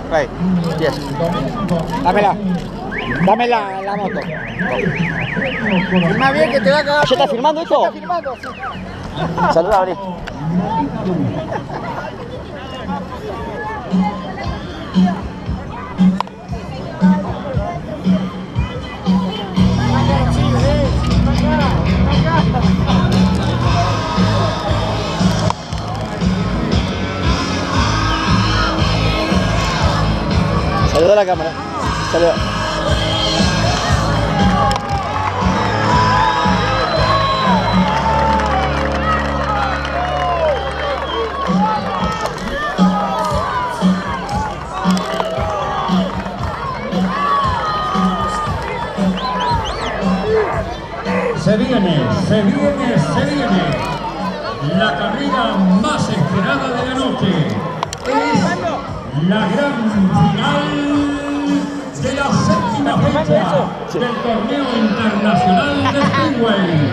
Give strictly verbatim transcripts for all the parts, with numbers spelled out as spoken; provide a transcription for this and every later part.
Right. Yes. Dámela. Dame la, la moto. Firma bien que te va a cagar. ¿Ya está filmando esto? ¿Ya está filmando? Sí. Saluda, Abrí. Saluda a la cámara. Saluda. Se viene, se viene, se viene. La carrera más esperada de la noche es la gran final de la séptima fecha del torneo internacional de Speedway.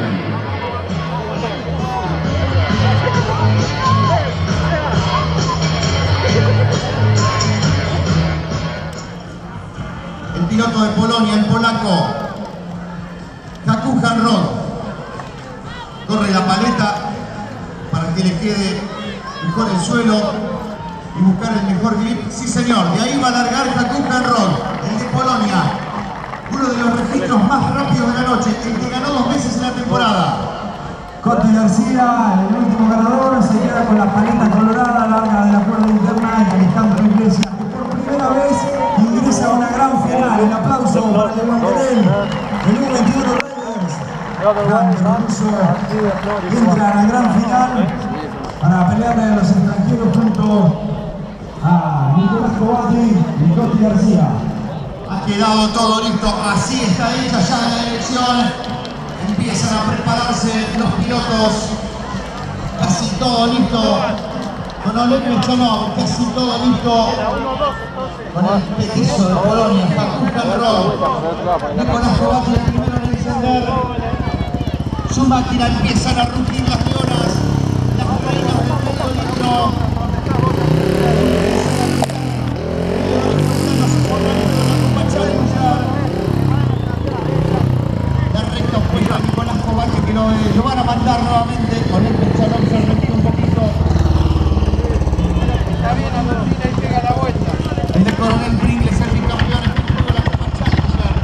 El piloto de Polonia, el polaco Jakub Hanrod, corre la paleta para que le quede mejor el suelo y buscar el mejor grip. Sí señor, de ahí va a largar Jakub Hanrod, el de Polonia, uno de los registros más rápidos de la noche, el que ganó dos veces en la temporada. Coti García, el último ganador, se queda con la paleta colorada larga de la cuerda interna y Alejandro Iglesias, que por primera vez ingresa a una gran final. El aplauso para el Monterrey, el número veintiuno Raiders. Entra a la gran final para pelearle a los extranjeros junto a Nicolás Cobati y Coti García. Ha quedado todo listo, así está hecha ya la elección. Empiezan a prepararse los pilotos, casi todo listo. Con Oleg Mechonov, casi todo listo. Con el petizo de Polonia, Jakub Hanrod. Nicolás Cobati el primero en encender. Su máquina empiezan a rugir las leonas, las reinas del medio litro. Que lo, lo van a mandar nuevamente con el Mechonov, se repite un poquito. Está bien, Adolfina, y pega la vuelta. El de Coronel Pringles, el bicampeón efectivo de la Copa Challenger.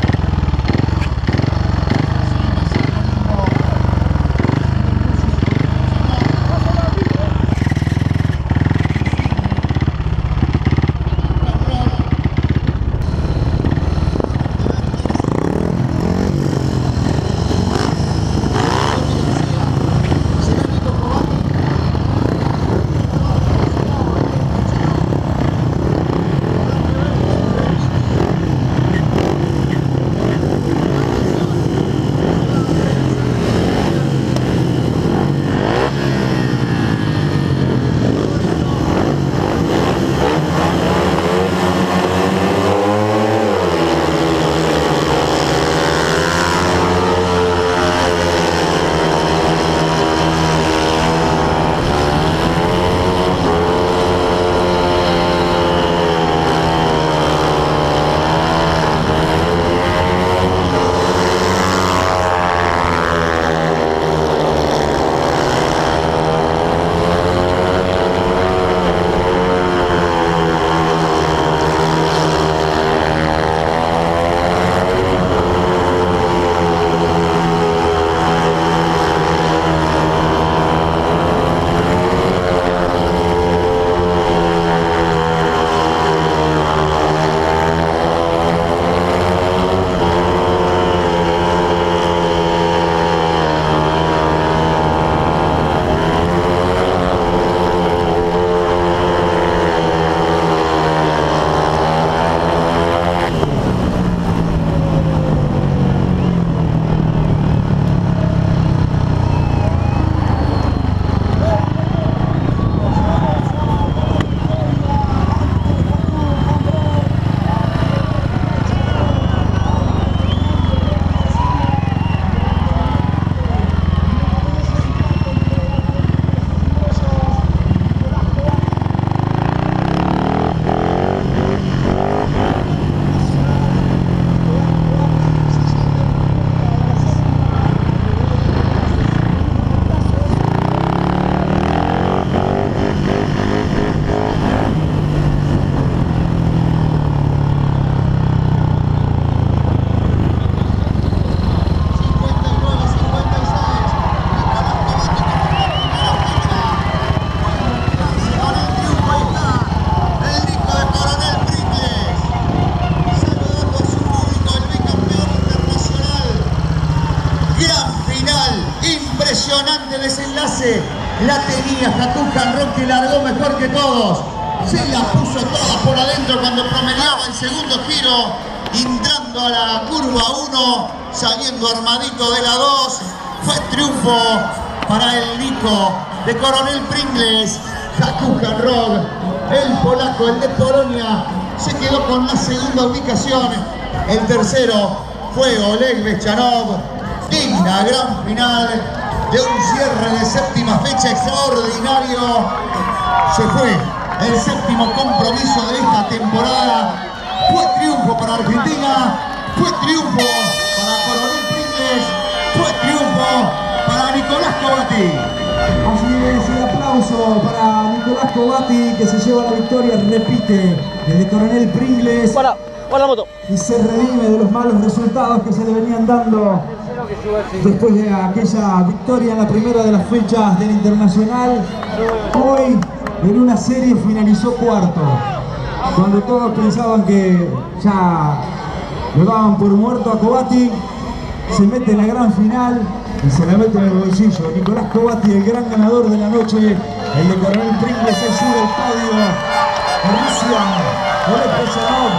base la tenía Hakukan Rock, que largó mejor que todos. Se la puso toda por adentro cuando promediaba el segundo giro, entrando a la curva uno, saliendo armadito de la dos. Fue triunfo para el Nico de Coronel Pringles. Hakukan Rock, el polaco, el de Polonia, se quedó con la segunda ubicación. El tercero fue Oleg Bechanov. Digna gran final de un cierre de séptima fecha extraordinario. Se fue el séptimo compromiso de esta temporada. Fue triunfo para Argentina, fue triunfo para Coronel Pringles, fue triunfo para Nicolás Cobatti. Así es, el aplauso para Nicolás Cobatti, que se lleva la victoria, repite, desde Coronel Pringles. Para, para la moto. Y se redime de los malos resultados que se le venían dando después de aquella victoria en la primera de las fechas del Internacional. Hoy en una serie finalizó cuarto, cuando todos pensaban que ya lo daban por muerto a Cobatti. Se mete en la gran final y se la mete en el bolsillo. Nicolás Cobatti, el gran ganador de la noche, el de Coronel Pringles, se sube al podio. Rusia, Oleg Bechanov,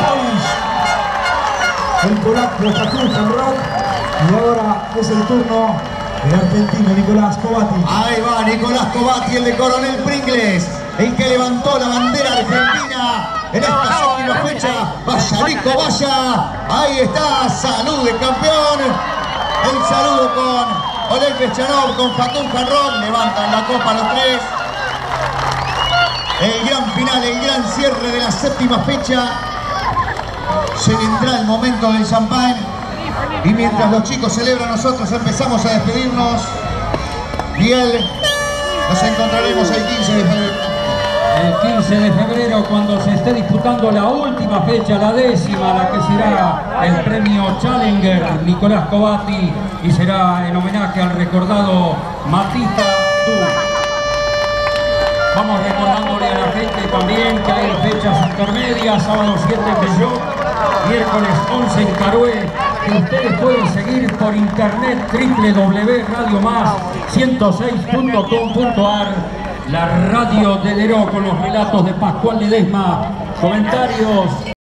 el Polish, el polaco Hakukan Rock. Y ahora es el turno del argentino Nicolás Cobatti. Ahí va Nicolás Cobatti, el de Coronel Pringles, el que levantó la bandera argentina en esta séptima fecha. Vaya Nico, vaya. Ahí está, salud de campeón. El saludo con Oleg Bechanov, con Hakukan Rock. Levantan la copa los tres. El gran final, el gran cierre de la séptima fecha. Se vendrá el momento del champán. Y mientras los chicos celebran, nosotros empezamos a despedirnos. Miguel, nos encontraremos el quince de febrero. El quince de febrero, cuando se esté disputando la última fecha, la décima, la que será el premio Challenger Nicolás Cobatti, y será en homenaje al recordado Matita Tú. Vamos recordándole a la gente también que hay fechas intermedias: sábado siete en Bellot, miércoles once en Carué, que ustedes pueden seguir por internet, doble u doble u doble u punto radio más ciento seis punto com punto a r, la radio de Leró, con los relatos de Pascual Ledesma. Comentarios